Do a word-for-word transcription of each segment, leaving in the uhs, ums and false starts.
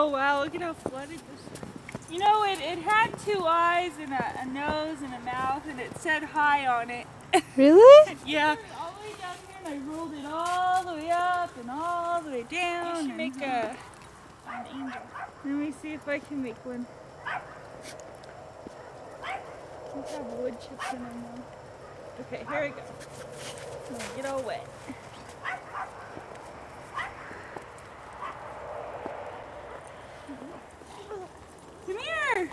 Oh wow, look at how flooded this is. You know, it, it had two eyes and a, a nose and a mouth, and it said hi on it. Really? Yeah. All the way down here, and I rolled it all the way up and all the way down. You should make a, an angel. Let me see if I can make one. These have wood chips in them though. Okay, here we go. I'm gonna get all wet. Come here!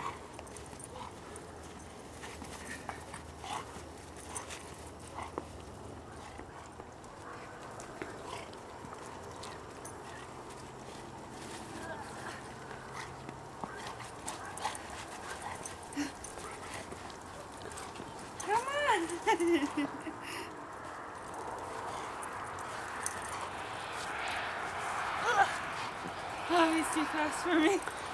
Come on! Oh, he's too fast for me.